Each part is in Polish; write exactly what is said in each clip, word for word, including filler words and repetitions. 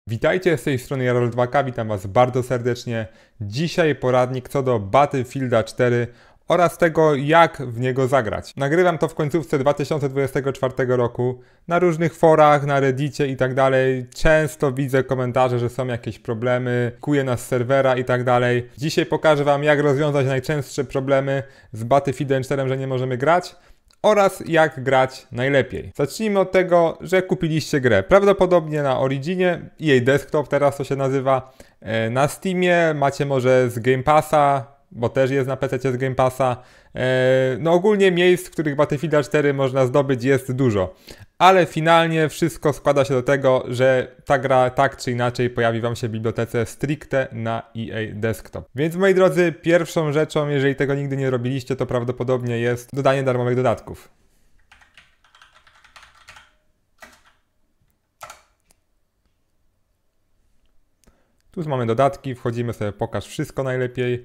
Witajcie, z tej strony Jarol dwa K, witam Was bardzo serdecznie. Dzisiaj poradnik co do Battlefielda cztery oraz tego, jak w niego zagrać. Nagrywam to w końcówce dwa tysiące dwudziestego czwartego roku. Na różnych forach, na Reddicie i tak dalej. Często widzę komentarze, że są jakieś problemy, kuje nas z serwera i tak dalej. Dzisiaj pokażę Wam, jak rozwiązać najczęstsze problemy z Battlefieldem cztery, że nie możemy grać. Oraz jak grać najlepiej. Zacznijmy od tego, że kupiliście grę. Prawdopodobnie na Originie, E A Desktop teraz to się nazywa, na Steamie, macie może z Game Passa, bo też jest na P C z Game Passa. No ogólnie miejsc, w których Battlefielda cztery można zdobyć, jest dużo. Ale finalnie wszystko składa się do tego, że ta gra tak czy inaczej pojawi Wam się w bibliotece stricte na E A Desktop. Więc moi drodzy, pierwszą rzeczą, jeżeli tego nigdy nie robiliście, to prawdopodobnie jest dodanie darmowych dodatków. Tu mamy dodatki, wchodzimy sobie, pokaż wszystko najlepiej.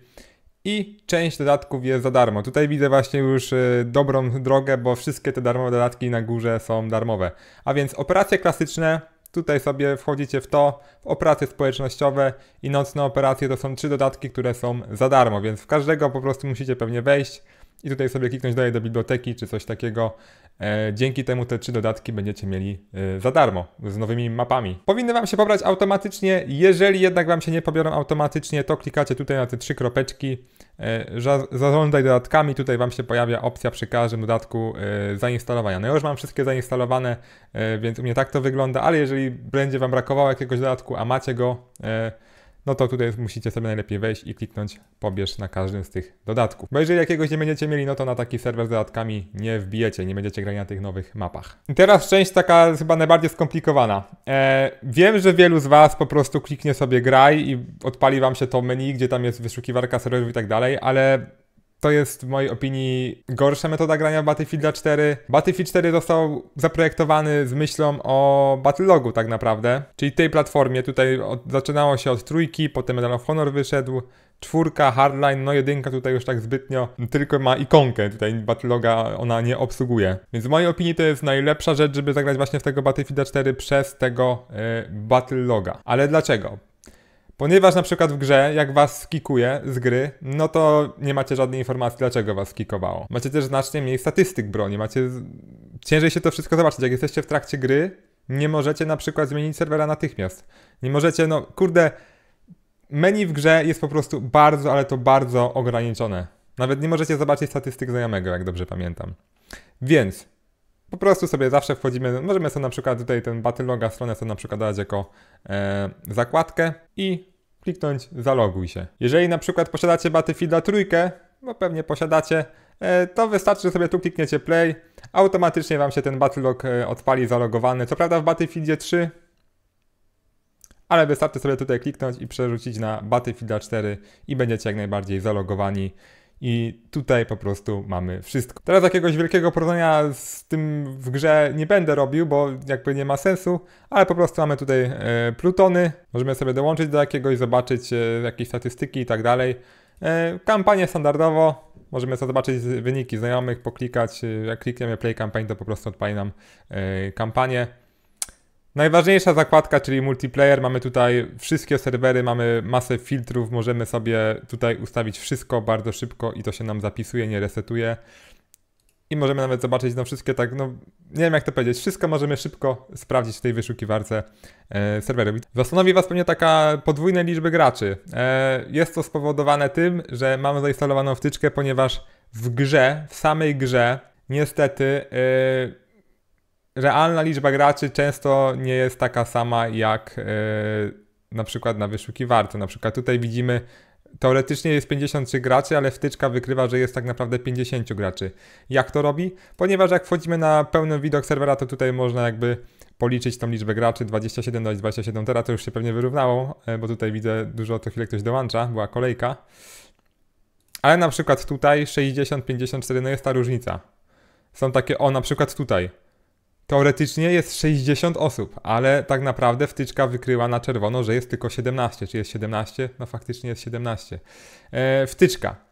I część dodatków jest za darmo. Tutaj widzę właśnie już y, dobrą drogę, bo wszystkie te darmowe dodatki na górze są darmowe. A więc operacje klasyczne, tutaj sobie wchodzicie w to, w operacje społecznościowe i nocne operacje to są trzy dodatki, które są za darmo, więc w każdego po prostu musicie pewnie wejść i tutaj sobie kliknąć dalej do biblioteki czy coś takiego. E, dzięki temu te trzy dodatki będziecie mieli e, za darmo, z nowymi mapami. Powinny Wam się pobrać automatycznie. Jeżeli jednak Wam się nie pobiorą automatycznie, to klikacie tutaj na te trzy kropeczki. E, zarządzaj dodatkami. Tutaj Wam się pojawia opcja przy każdym dodatku e, zainstalowania. No ja już mam wszystkie zainstalowane, e, więc u mnie tak to wygląda, ale jeżeli będzie Wam brakowało jakiegoś dodatku, a macie go, e, no to tutaj musicie sobie najlepiej wejść i kliknąć pobierz na każdym z tych dodatków. Bo jeżeli jakiegoś nie będziecie mieli, no to na taki serwer z dodatkami nie wbijecie, nie będziecie grali na tych nowych mapach. I teraz część taka chyba najbardziej skomplikowana. Eee, wiem, że wielu z Was po prostu kliknie sobie graj i odpali Wam się to menu, gdzie tam jest wyszukiwarka serwerów i tak dalej, ale to jest w mojej opinii gorsza metoda grania w Battlefielda cztery. Battlefield cztery został zaprojektowany z myślą o Battlelogu tak naprawdę, czyli tej platformie. Tutaj od, zaczynało się od trójki, potem Medal of Honor wyszedł, czwórka, Hardline, no jedynka tutaj już tak zbytnio, tylko ma ikonkę, tutaj Battleloga ona nie obsługuje. Więc w mojej opinii to jest najlepsza rzecz, żeby zagrać właśnie w tego Battlefielda cztery przez tego yy, Battleloga. Ale dlaczego? Ponieważ na przykład w grze, jak Was skikuje z gry, no to nie macie żadnej informacji, dlaczego Was skikowało. Macie też znacznie mniej statystyk broni, macie... ciężej się to wszystko zobaczyć. Jak jesteście w trakcie gry, nie możecie na przykład zmienić serwera natychmiast. Nie możecie, no kurde, menu w grze jest po prostu bardzo, ale to bardzo ograniczone. Nawet nie możecie zobaczyć statystyk znajomego, jak dobrze pamiętam. Więc po prostu sobie zawsze wchodzimy, możemy sobie na przykład tutaj ten Battleloga stronę sobie na przykład dać jako e, zakładkę i kliknąć zaloguj się. Jeżeli na przykład posiadacie Battlefielda trójkę, bo pewnie posiadacie, e, to wystarczy, że sobie tu klikniecie play, automatycznie Wam się ten Battlelog e, odpali zalogowany. Co prawda w Battlefieldzie trzy, ale wystarczy sobie tutaj kliknąć i przerzucić na Battlefielda cztery i będziecie jak najbardziej zalogowani. I tutaj po prostu mamy wszystko. Teraz jakiegoś wielkiego porównania z tym w grze nie będę robił, bo jakby nie ma sensu, ale po prostu mamy tutaj e, plutony. Możemy sobie dołączyć do jakiegoś, zobaczyć e, jakieś statystyki i tak dalej. E, kampanię standardowo. Możemy sobie zobaczyć wyniki znajomych, poklikać. E, jak klikniemy play campaign, to po prostu odpali nam e, kampanię. Najważniejsza zakładka, czyli multiplayer, mamy tutaj wszystkie serwery, mamy masę filtrów, możemy sobie tutaj ustawić wszystko bardzo szybko i to się nam zapisuje, nie resetuje. I możemy nawet zobaczyć, no wszystkie tak, no nie wiem jak to powiedzieć, wszystko możemy szybko sprawdzić w tej wyszukiwarce e, serwerów. Zastanowi Was pewnie taka podwójna liczba graczy. E, jest to spowodowane tym, że mamy zainstalowaną wtyczkę, ponieważ w grze, w samej grze, niestety... E, realna liczba graczy często nie jest taka sama jak yy, na przykład na wyszukiwarce. Na przykład tutaj widzimy, teoretycznie jest pięćdziesiąt trzy graczy, ale wtyczka wykrywa, że jest tak naprawdę pięćdziesiąt graczy. Jak to robi? Ponieważ jak wchodzimy na pełny widok serwera, to tutaj można jakby policzyć tą liczbę graczy, dwadzieścia siedem do dwudziestu siedmiu, teraz to już się pewnie wyrównało, bo tutaj widzę dużo to chwilę ktoś dołącza, była kolejka. Ale na przykład tutaj sześćdziesiąt, pięćdziesiąt cztery, no jest ta różnica. Są takie, o na przykład tutaj. Teoretycznie jest sześćdziesiąt osób, ale tak naprawdę wtyczka wykryła na czerwono, że jest tylko siedemnaście. Czy jest siedemnaście? No faktycznie jest siedemnaście. E, wtyczka.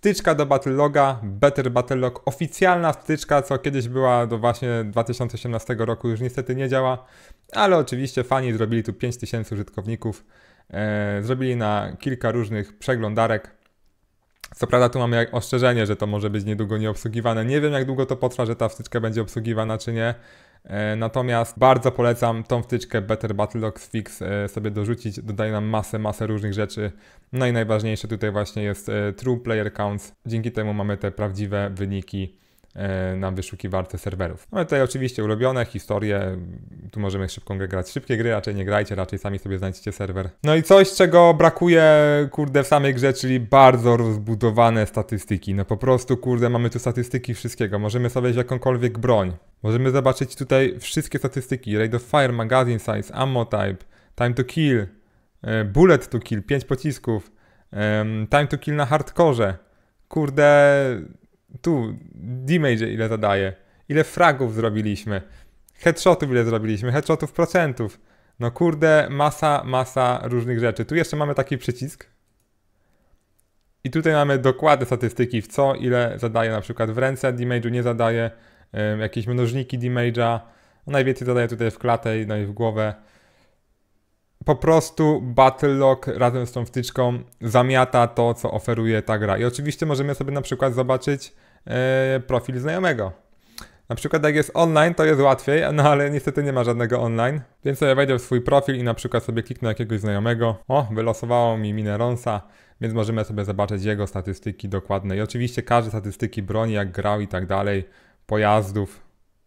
Wtyczka do Battleloga, Better Battlelog, oficjalna wtyczka, co kiedyś była do właśnie dwa tysiące osiemnastego roku, już niestety nie działa, ale oczywiście fani zrobili tu pięć tysięcy użytkowników, e, zrobili na kilka różnych przeglądarek. Co prawda tu mamy jak ostrzeżenie, że to może być niedługo nieobsługiwane. Nie wiem jak długo to potrwa, że ta wtyczka będzie obsługiwana czy nie. E, natomiast bardzo polecam tą wtyczkę Better Battlelog Fix e, sobie dorzucić. Dodaje nam masę, masę różnych rzeczy. No i najważniejsze tutaj właśnie jest e, True Player Counts. Dzięki temu mamy te prawdziwe wyniki e, na wyszukiwarce serwerów. Mamy tutaj oczywiście ulubione historie. Tu możemy szybką grę grać. Szybkie gry raczej nie grajcie, raczej sami sobie znajdziecie serwer. No i coś, czego brakuje, kurde, w samej grze, czyli bardzo rozbudowane statystyki. No po prostu, kurde, mamy tu statystyki wszystkiego. Możemy sobie wziąć jakąkolwiek broń. Możemy zobaczyć tutaj wszystkie statystyki. Rate of fire, magazine size, ammo type, time to kill, bullet to kill, pięć pocisków, time to kill na hardkorze. Kurde, tu damage ile zadaje, ile fragów zrobiliśmy, headshotów ile zrobiliśmy, headshotów procentów. No kurde, masa, masa różnych rzeczy. Tu jeszcze mamy taki przycisk. I tutaj mamy dokładne statystyki, w co, ile zadaje na przykład w ręce, damage'u nie zadaje, jakieś mnożniki damage'a, no najwięcej zadaje tutaj w klatę no i w głowę. Po prostu Battlelog razem z tą wtyczką zamiata to, co oferuje ta gra. I oczywiście możemy sobie na przykład zobaczyć e, profil znajomego. Na przykład jak jest online, to jest łatwiej, no ale niestety nie ma żadnego online. Więc sobie wejdę w swój profil i na przykład sobie kliknę jakiegoś znajomego. O, wylosowało mi Mineronsa, więc możemy sobie zobaczyć jego statystyki dokładne. I oczywiście każde statystyki broni, jak grał i tak dalej, pojazdów,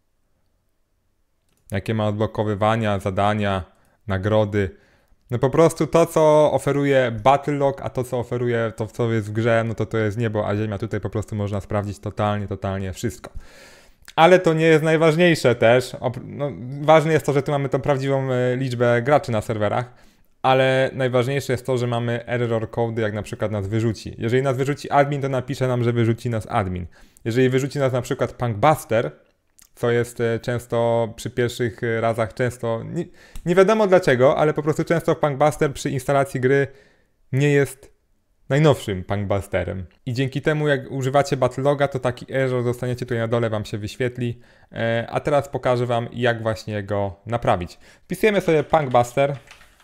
jakie ma odblokowywania, zadania, nagrody. No po prostu to, co oferuje Battlelog, a to, co oferuje to, co jest w grze, no to to jest niebo, a ziemia. Tutaj po prostu można sprawdzić totalnie, totalnie wszystko. Ale to nie jest najważniejsze też. No, ważne jest to, że tu mamy tą prawdziwą liczbę graczy na serwerach, ale najważniejsze jest to, że mamy error code, jak na przykład nas wyrzuci. Jeżeli nas wyrzuci admin, to napisze nam, że wyrzuci nas admin. Jeżeli wyrzuci nas na przykład Punkbuster, co jest często przy pierwszych razach, często, nie, nie wiadomo dlaczego, ale po prostu często Punkbuster przy instalacji gry nie jest najnowszym Punkbusterem. I dzięki temu, jak używacie Battleloga, to taki error dostaniecie tutaj na dole, wam się wyświetli. E, a teraz pokażę wam, jak właśnie go naprawić. Wpisujemy sobie Punkbuster.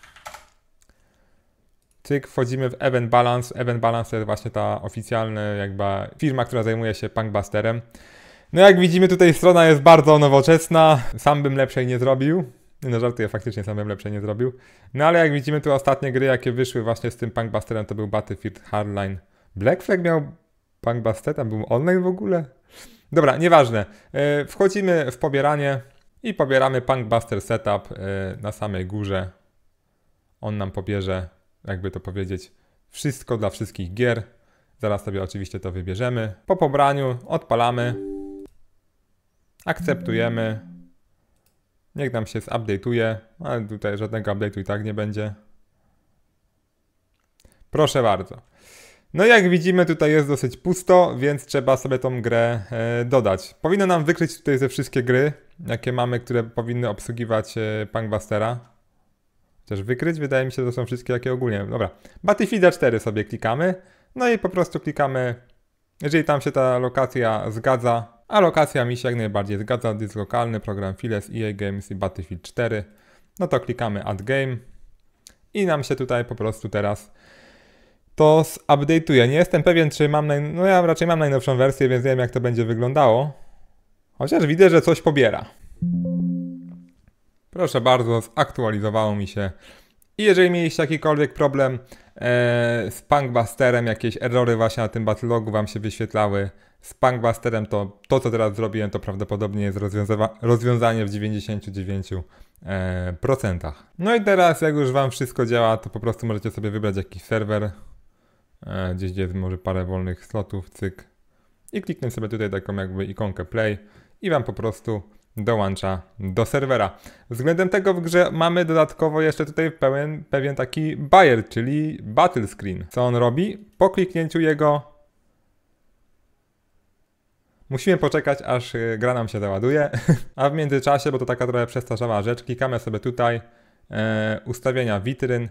Cyk, wchodzimy w Event Balance. Event Balance to jest właśnie ta oficjalna jakby firma, która zajmuje się Punkbusterem. No jak widzimy, tutaj strona jest bardzo nowoczesna. Sam bym lepszej nie zrobił. No żartuję, faktycznie sam bym lepszej nie zrobił. No ale jak widzimy, tu ostatnie gry, jakie wyszły właśnie z tym Punkbusterem, to był Battlefield Hardline. Black Flag miał Punkbuster? Tam był online w ogóle? Dobra, nieważne. Yy, wchodzimy w pobieranie i pobieramy Punkbuster Setup yy, na samej górze. On nam pobierze, jakby to powiedzieć, wszystko dla wszystkich gier. Zaraz sobie oczywiście to wybierzemy. Po pobraniu odpalamy. Akceptujemy. Niech nam się zupdate'uje, ale tutaj żadnego update'u i tak nie będzie. Proszę bardzo. No jak widzimy, tutaj jest dosyć pusto, więc trzeba sobie tą grę e, dodać. Powinno nam wykryć tutaj ze wszystkie gry, jakie mamy, które powinny obsługiwać e, Punkbustera. Chociaż wykryć, wydaje mi się, że to są wszystkie, jakie ogólnie. Dobra, Battlefield cztery sobie klikamy. No i po prostu klikamy, jeżeli tam się ta lokacja zgadza, a lokacja mi się jak najbardziej zgadza, dysk lokalny, program Files, E A Games i Battlefield cztery, no to klikamy Add Game i nam się tutaj po prostu teraz to zupdate'uje. Nie jestem pewien, czy mam, naj... no ja raczej mam najnowszą wersję, więc nie wiem jak to będzie wyglądało, chociaż widzę, że coś pobiera. Proszę bardzo, zaktualizowało mi się. I jeżeli mieliście jakikolwiek problem e, z Punkbusterem, jakieś errory właśnie na tym Battlelogu wam się wyświetlały z Punkbusterem, to to, co teraz zrobiłem, to prawdopodobnie jest rozwiązanie w dziewięćdziesięciu dziewięciu procentach. No i teraz, jak już wam wszystko działa, to po prostu możecie sobie wybrać jakiś serwer, e, gdzieś gdzie jest może parę wolnych slotów, cyk. I kliknąć sobie tutaj taką jakby ikonkę play i wam po prostu dołącza do serwera. Względem tego w grze mamy dodatkowo jeszcze tutaj pełen, pewien taki buyer, czyli battle screen. Co on robi? Po kliknięciu jego musimy poczekać, aż gra nam się załaduje, a w międzyczasie, bo to taka trochę przestarzała rzecz, klikamy sobie tutaj e, ustawienia witryn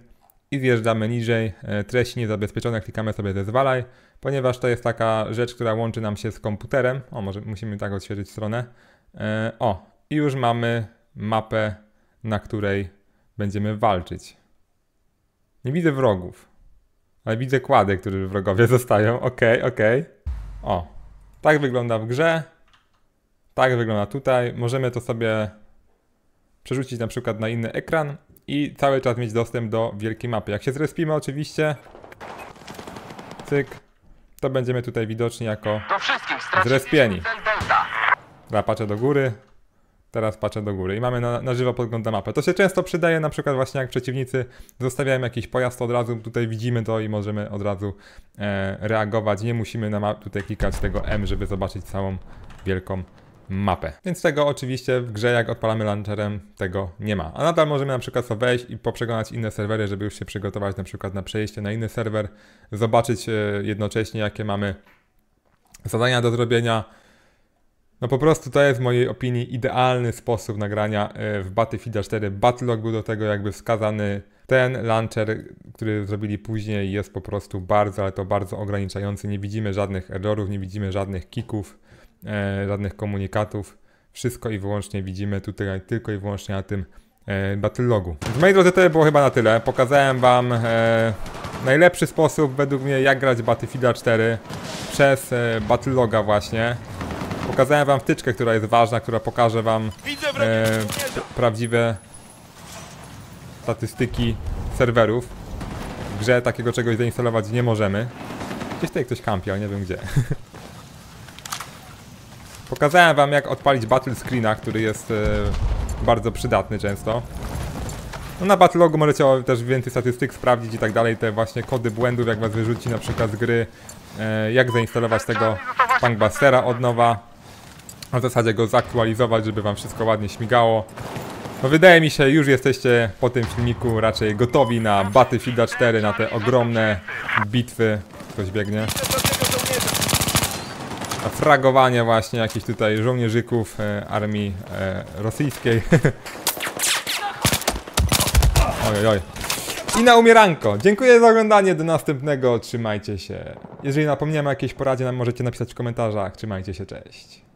i zjeżdżamy niżej. Treści niezabezpieczone, klikamy sobie zezwalaj, ponieważ to jest taka rzecz, która łączy nam się z komputerem. O, może musimy tak odświeżyć stronę. O, i już mamy mapę, na której będziemy walczyć. Nie widzę wrogów, ale widzę kłady, które wrogowie zostają. Okej, okej. O, tak wygląda w grze. Tak wygląda tutaj. Możemy to sobie przerzucić na przykład na inny ekran i cały czas mieć dostęp do wielkiej mapy. Jak się zrespimy oczywiście, cyk, to będziemy tutaj widoczni jako zrespieni. Dobra, patrzę do góry. Teraz patrzę do góry i mamy na, na żywo podgląda mapę. To się często przydaje, na przykład właśnie jak przeciwnicy zostawiają jakiś pojazd, to od razu tutaj widzimy to i możemy od razu e, reagować. Nie musimy na tutaj klikać tego M, żeby zobaczyć całą wielką mapę. Więc tego oczywiście w grze, jak odpalamy launcherem, tego nie ma. A nadal możemy na przykład sobie wejść i poprzeglądać inne serwery, żeby już się przygotować na przykład na przejście na inny serwer, zobaczyć e, jednocześnie, jakie mamy zadania do zrobienia. No po prostu to jest w mojej opinii idealny sposób nagrania w Battlefield cztery. Battlelog był do tego jakby wskazany. Ten launcher, który zrobili później, jest po prostu bardzo, ale to bardzo ograniczający. Nie widzimy żadnych errorów, nie widzimy żadnych kików, e, żadnych komunikatów. Wszystko i wyłącznie widzimy tutaj tylko i wyłącznie na tym e, Battlelogu. W mojej drodze to było chyba na tyle. Pokazałem wam e, najlepszy sposób według mnie, jak grać Battlefield cztery przez e, Battleloga właśnie. Pokazałem wam wtyczkę, która jest ważna, która pokaże wam e, prawdziwe statystyki serwerów. W grze takiego czegoś zainstalować nie możemy. Gdzieś tutaj ktoś kampi, ale nie wiem gdzie. Pokazałem wam, jak odpalić battle screena, który jest e, bardzo przydatny często. No na Battlelogu możecie też więcej statystyk sprawdzić i tak dalej, te właśnie kody błędów, jak was wyrzuci na przykład z gry, e, jak zainstalować tego Punkbustera od nowa. A w zasadzie go zaktualizować, żeby wam wszystko ładnie śmigało. No wydaje mi się, już jesteście po tym filmiku raczej gotowi na Battlefield cztery, na te ogromne bitwy. Ktoś biegnie. Na fragowanie właśnie jakichś tutaj żołnierzyków e, armii e, rosyjskiej. Oj, oj. I na umieranko. Dziękuję za oglądanie, do następnego, trzymajcie się. Jeżeli napomniałem o jakiejś poradzie, możecie napisać w komentarzach. Trzymajcie się, cześć.